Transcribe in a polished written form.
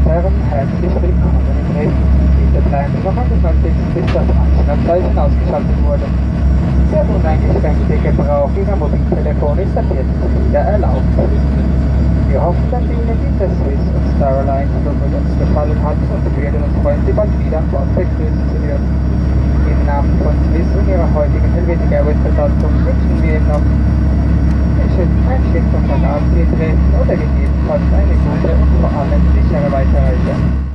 Herren, herzlich willkommen in Dresden. Bitte bleiben Sie noch angeschaltet, bis das Anschnallzeichen ausgeschaltet wurde. Der uneingeschränkte Gebrauch Ihrer Mobiltelefone ist ab jetzt wieder erlaubt. Wir hoffen, dass Ihnen diese Swiss und Star Alliance Fluggesellschaft gefallen hat und würden uns freuen, Sie bald wieder an Bord begrüßen zu dürfen. Im Namen von Swiss und Ihrer heutigen Helvetic Airways Besatzung wünschen wir Ihnen noch ein Schiff von Vergasen in Dresden oder gegebenenfalls eine gute und vor allem sichere Weiterreise.